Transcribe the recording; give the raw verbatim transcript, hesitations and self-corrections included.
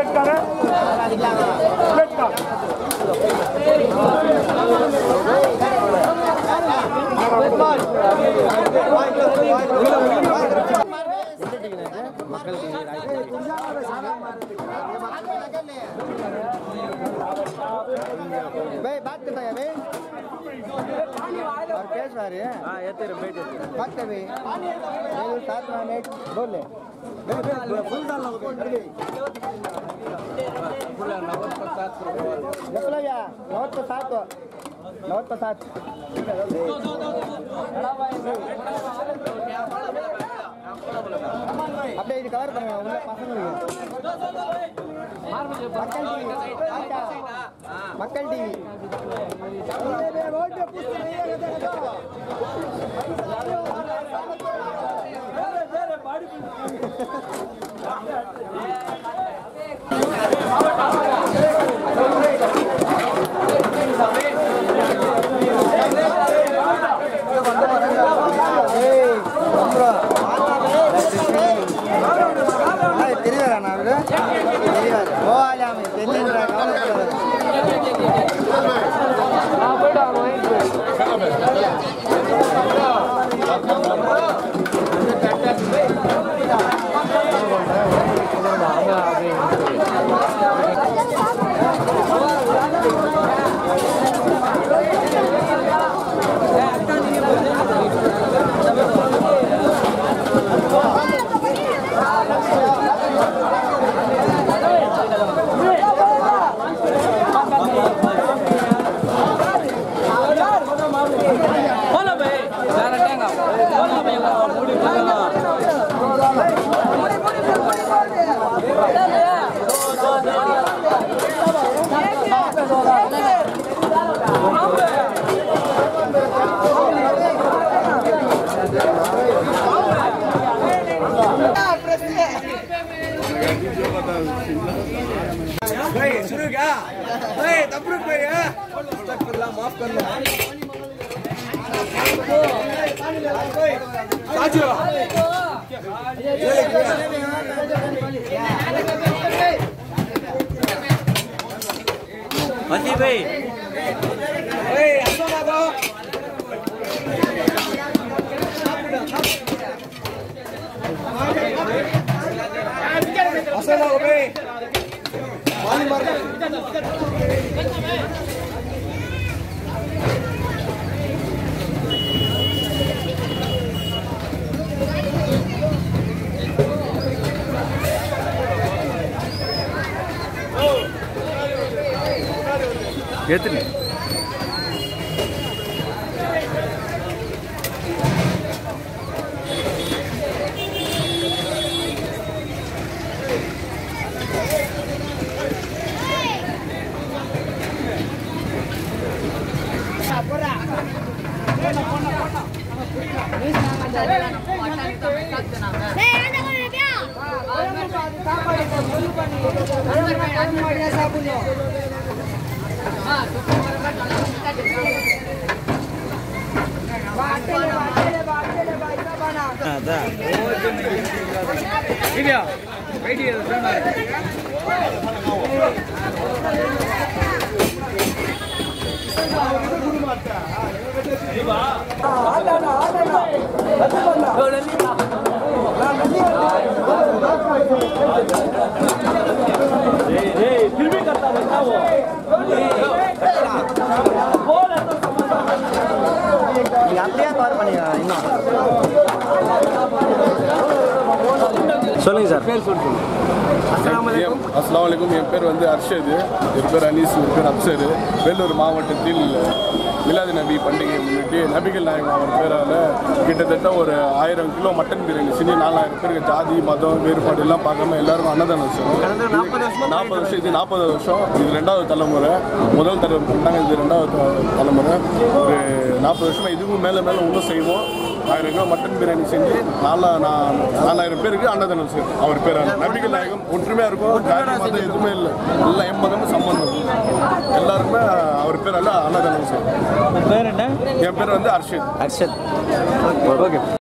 भाई बात करता है भाई और कैश आ रही है हाँ ये तेरे बेटे बात कर भाई मेरे साथ में नेट बोल ले फुल डालना होगा फुल नवत पर सात निकलो या नवत पर सात नवत पर सात अपने ये कवर करना है उन्हें पास नहीं है मक्कल टीवी मक्कल टीवी भाई शुरू क्या भाई तबरुक भाई है अस्तगफिरुल्लाह माफ करना साथियों हसी भाई भाई असो ना दो असो ना भाई पानी मार कितने फिर भी करता रहता वो சொல்லுங்க சார் பேர் சொல்லுங்க அஸ்ஸலாமு அலைக்கும் என் பேர் வந்து அர்ஷத் என் பேர் அனீஸ் என் பேர் அப்சர் வேலூர் மாவட்டத்தில் மிலாது நபி பண்டிகையை முன்னிட்டு நபிகள் நாயகம் அவர் பேரால் கிட்டத்தட்ட ஒரு ஆயிரம் கிலோ மட்டன் பிரியாணி செஞ்சு நாலாயிரம் பேருக்கு ஜாதி மதம் வேறுபாடு எல்லாம் பார்க்காம எல்லாருக்கும் அன்னதானம் செய்வோம். நாற்பது வருஷம் இது நாற்பது வருஷம் இது ரெண்டாவது தலைமுறை. முதல் தலைமுறை பண்ணாங்க, இது ரெண்டாவது தலைமுறை. ஒரு நாற்பது வருஷமாக இதுவும் மேலே மேலே இன்னும் செய்வோம். ஆயிரம் கிலோ மட்டன் பிரியாணி செஞ்சு நாலா நாலாயிரம் பேருக்கு அன்னதானம் செய்வோம். அவர் பேரால் நபிகள் நாயகம் ஒற்றுமையாக இருக்கும், ஜாதி மதம் எதுவுமே இல்லை, எல்லா எம்மதமும் சம்பந்தம் எல்லாருக்குமே அவர் பேரால் அன்னதானம் செய்வோம். பேர் என்ன? என் பேர் வந்து அர்ஷத். அர்ஷத் ஓகே.